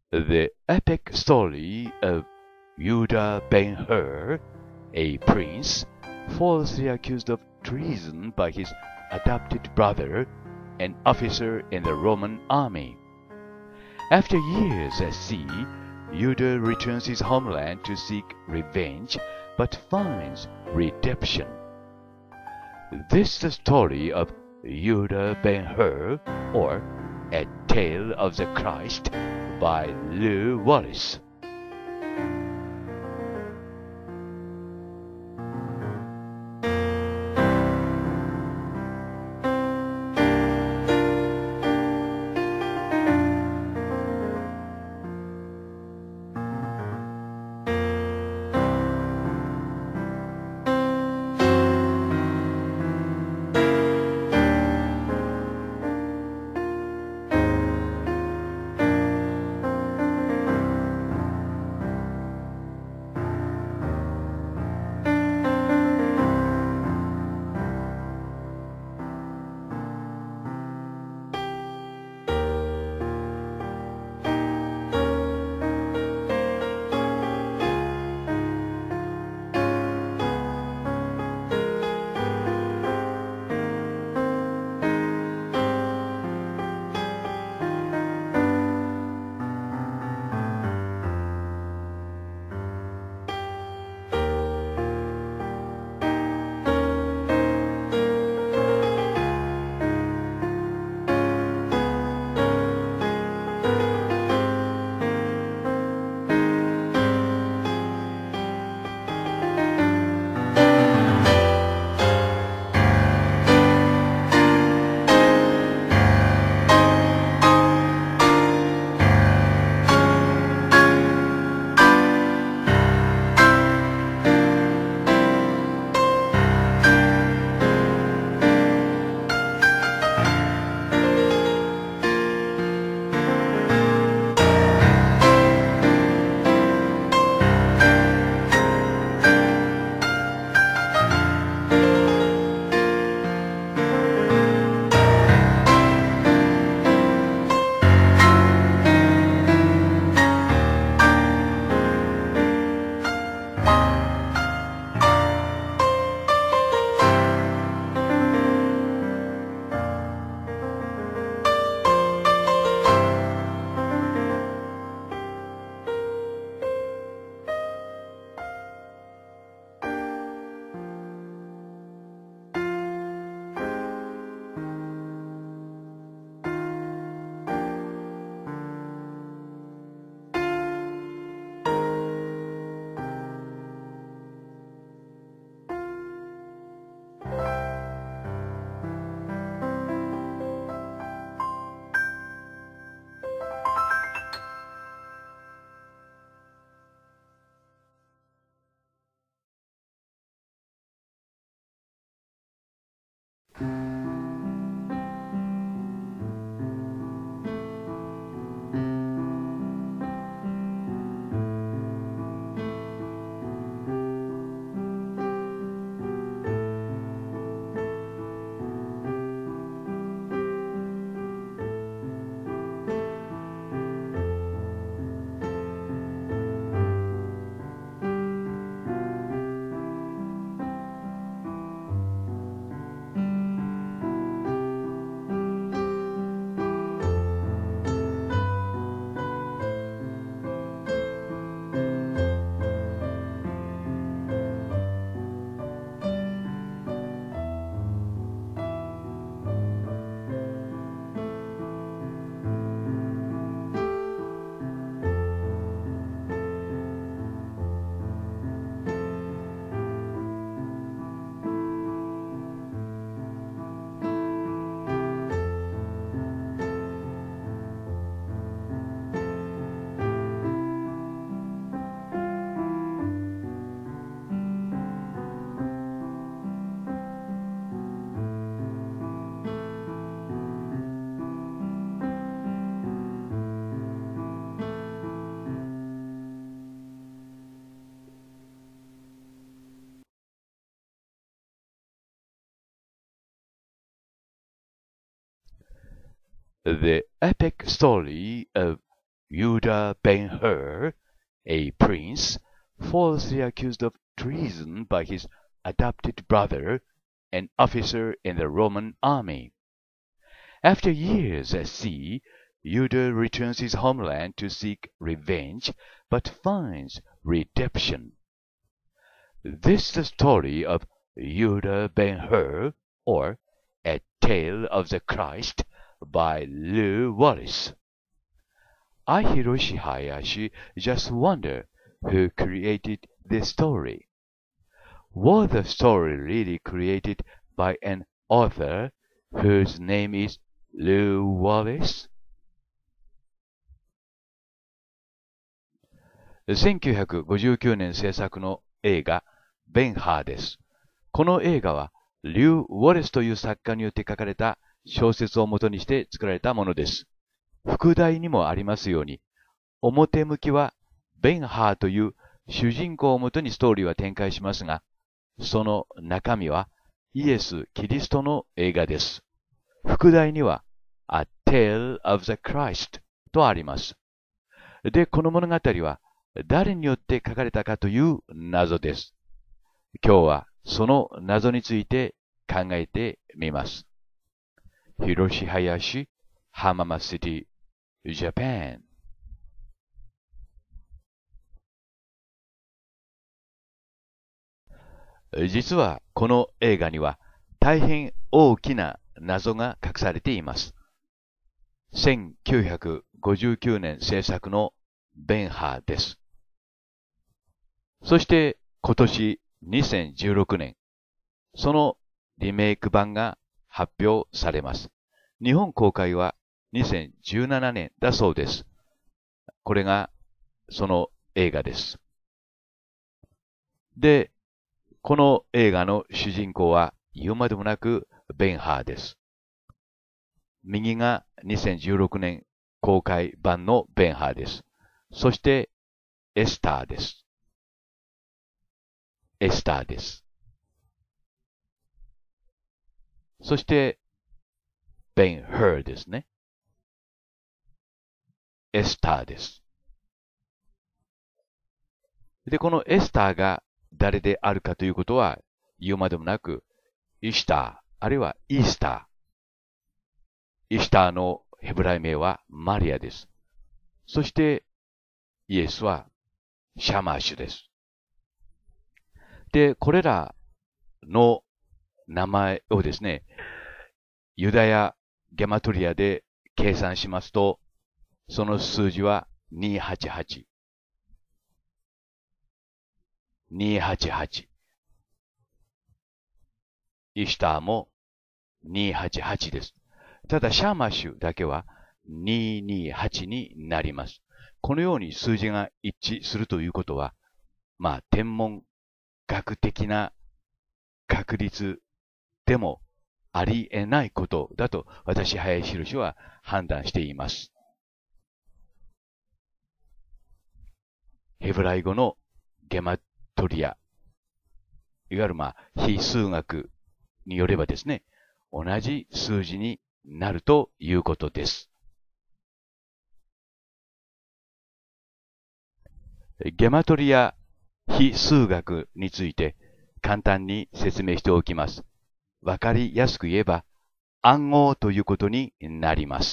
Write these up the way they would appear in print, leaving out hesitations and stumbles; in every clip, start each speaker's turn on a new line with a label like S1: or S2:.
S1: The epic story of Yuda Ben-Hur, a prince falsely accused of treason by his adopted brother, an officer in the Roman army. After years at sea, Yuda returns his homeland to seek revenge, but finds redemption. This is the story of Yuda Ben-Hur, or A Tale of the Christ, by Lew Wallace. The epic story of Yuda Ben-Hur, a prince, falsely accused of treason by his adopted brother, an officer in the Roman army. After years at sea, Yuda returns his homeland to seek revenge, but finds redemption. This is the story of Yuda Ben-Hur, or A Tale of the Christ, by Lew Wallace. I, Hiroshi Hayashi, just wonder who created this story. Was the story really created by an author whose name is Lew Wallace? 1959年制作の映画、ベンハーです。この映画は、リュー・ウォレスという作家によって書かれた小説を元にして作られたものです。副題にもありますように、表向きはベンハーという主人公をもとにストーリーは展開しますが、その中身はイエス・キリストの映画です。副題には A Tale of the Christ とあります。で、この物語は誰によって書かれたかという謎です。今日はその謎について考えてみます。Hiroshi Hayashi, Hamama City, Japan。実はこの映画には大変大きな謎が隠されています。1959年制作のベンハーです。そして今年2016年、そのリメイク版が発表されます。日本公開は2017年だそうです。これがその映画です。で、この映画の主人公は言うまでもなくベンハーです。右が2016年公開版のベンハーです。そしてエスターです。エスターです。そしてベン・ハーですね。エスターです。で、このエスターが誰であるかということは言うまでもなく、イシュター、あるいはイースター。イシュターのヘブライ名はマリアです。そしてイエスはシャマーシュです。で、これらの名前をですね、ユダヤゲマトリアで計算しますと、その数字は288。288。イシュターも288です。ただシャーマシュだけは228になります。このように数字が一致するということは、天文学的な確率でもありえないことだと私、林博は判断しています。ヘブライ語のゲマトリア、いわゆる非数学によればですね、同じ数字になるということです。ゲマトリア非数学について簡単に説明しておきます。わかりやすく言えば暗号ということになります。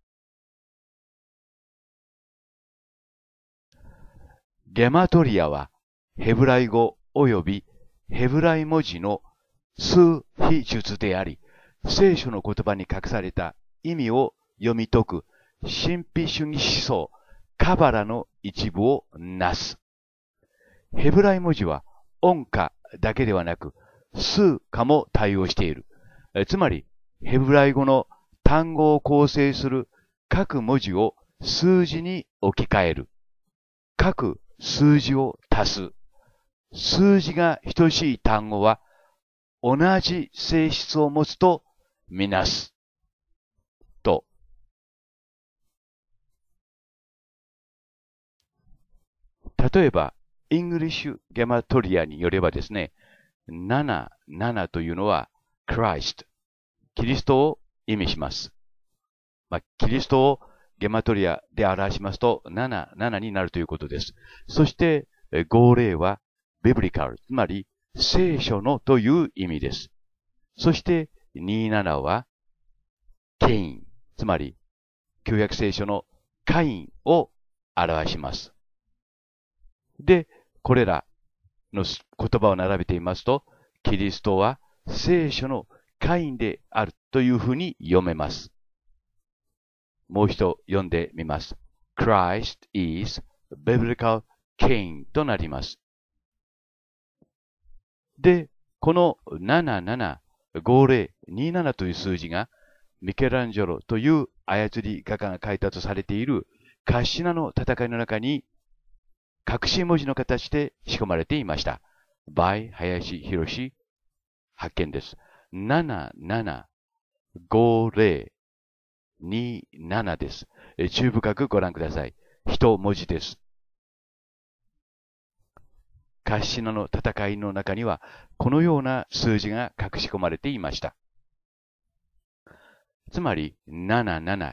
S1: ゲマトリアはヘブライ語及びヘブライ文字の数秘術であり、聖書の言葉に隠された意味を読み解く神秘主義思想カバラの一部をなす。ヘブライ文字は音化だけではなく数化も対応している。つまりヘブライ語の単語を構成する各文字を数字に置き換える。各数字を足す。数字が等しい単語は同じ性質を持つとみなす。と。例えば、イングリッシュゲマトリアによればですね、77というのは Christ、キリストを意味します。キリストをゲマトリアで表しますと、7になるということです。そして、50は、ビブリカル、つまり、聖書のという意味です。そして、27は、ケイン、つまり、旧約聖書のカインを表します。で、これらの言葉を並べてみますと、キリストは聖書のカインであるというふうに読めます。もう一度読んでみます。Christ is biblical Cain となります。で、この775027という数字がミケランジェロという操り画家が書いたとされているカシナの戦いの中に隠し文字の形で仕込まれていました。by 林博発見です。775027です。注意深くご覧ください。一文字です。カシナの戦いの中にはこのような数字が隠し込まれていました。つまり、77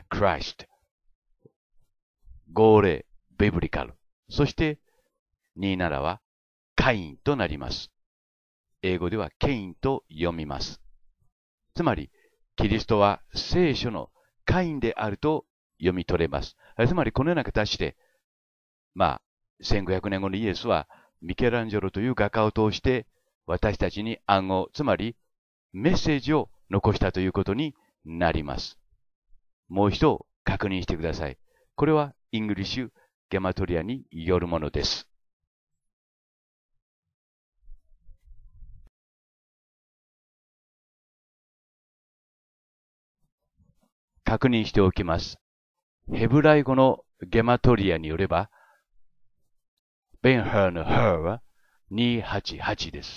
S1: Christ、50 Biblical、そして27はカインとなります。英語ではケインと読みます。つまり、キリストは聖書のカインであると読み取れます。つまり、このような形で、1500年後のイエスはミケランジェロという画家を通して私たちに暗号、つまりメッセージを残したということになります。もう一度確認してください。これはイングリッシュゲマトリアによるものです。確認しておきます。ヘブライ語のゲマトリアによれば、ベンハーのハーは288です。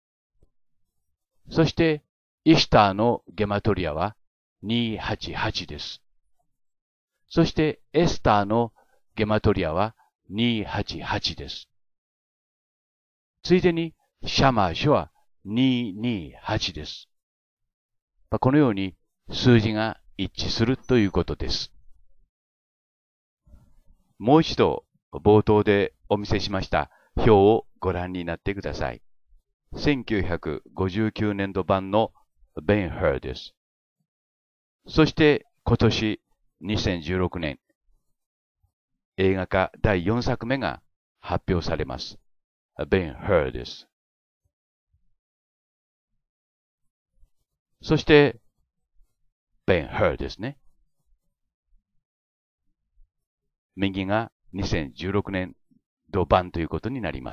S1: そして、イシュターのゲマトリアは288です。そして、エスターのゲマトリアは288です。ついでに、シャマーシュは228です。このように数字が一致するということです。もう一度、冒頭でお見せしました表をご覧になってください。1959年度版のベン・ハーです。そして今年2016年、映画化第4作目が発表されます。ベン・ハーです。そしてベン・ハーですね。右が2016年度版ということになります。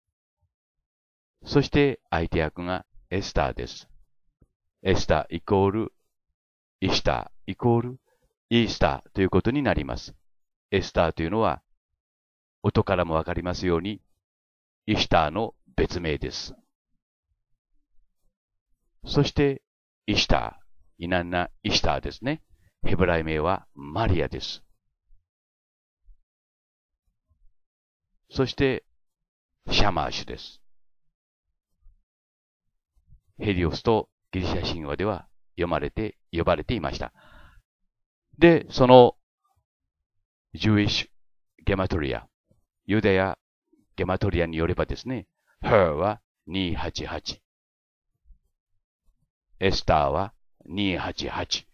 S1: そして相手役がエスターです。エスターイコールイシュターイコールイースターということになります。エスターというのは音からもわかりますようにイシュターの別名です。そしてイシュター、イナンナイシュターですね。ヘブライ名はマリアです。そして、シャマーシュです。ヘリオスとギリシャ神話では呼ばれていました。で、その、ジュイッシュゲマトリア、ユダヤゲマトリアによればですね、her は288。エスターは288。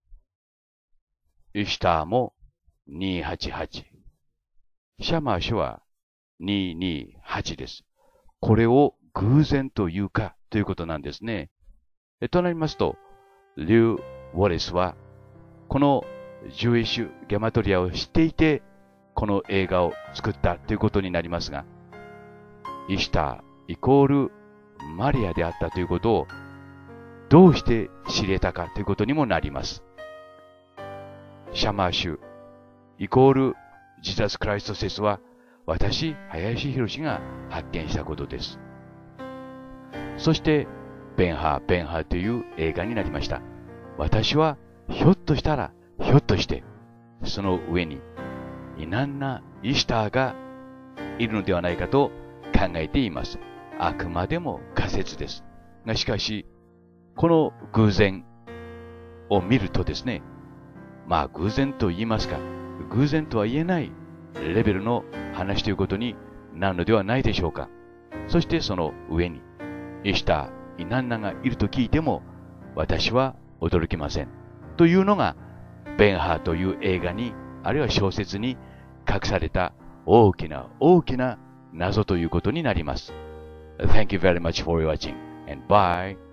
S1: イシュターも288。シャマーシュは228です。これを偶然というかということなんですね。となりますと、リュー・ウォレスはこのジュイッシュゲマトリアを知っていてこの映画を作ったということになりますが、イシュターイコールマリアであったということをどうして知れたかということにもなります。シャマーシュイコールジザス・クライスト説は私、林博が発見したことです。そして、ベンハーという映画になりました。私は、ひょっとしたら、ひょっとして、その上に、イナンナ・イシュターがいるのではないかと考えています。あくまでも仮説です。がしかし、この偶然を見るとですね、 まあ偶然と言いますか、偶然とは言えないレベルの話ということになるのではないでしょうか。そしてその上に、イシュター、イナンナがいると聞いても、私は驚きません。というのが、ベンハーという映画に、あるいは小説に隠された大きな大きな謎ということになります。Thank you very much for watching and bye.